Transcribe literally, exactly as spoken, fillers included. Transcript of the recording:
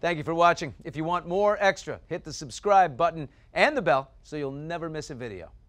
Thank you for watching. If you want more extra, hit the subscribe button and the bell so you'll never miss a video.